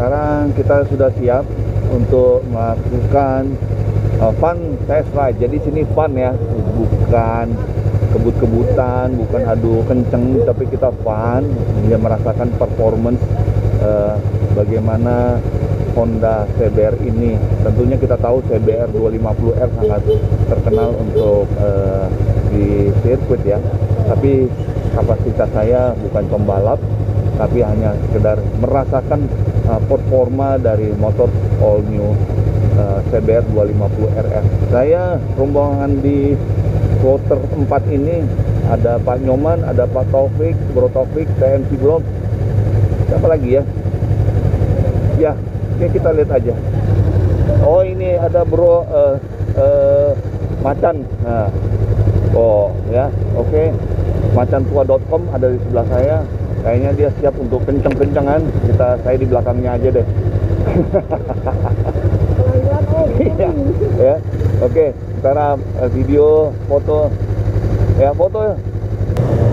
sekarang kita sudah siap untuk melakukan fun test ride. Jadi sini fun ya, bukan kebut-kebutan, bukan adu kenceng, tapi kita fun, dia merasakan performance bagaimana Honda CBR ini. Tentunya kita tahu CBR 250R sangat terkenal untuk di sirkuit ya, tapi kapasitas saya bukan pembalap, tapi hanya sekedar merasakan performa dari motor all new CBR 250 RS. Saya rombongan di kloter 4 ini ada Pak Nyoman, ada Pak Taufik, Bro Taufik, TMC Blog. Siapa lagi ya? Ya, oke, kita lihat aja. Oh, ini ada Bro Macan. Nah, oh ya, oke. Macantua.com ada di sebelah saya. Kayaknya dia siap untuk kenceng-kencengan. Saya di belakangnya aja deh. Iya, ya. Oke, sekarang video, foto. Ya, foto ya.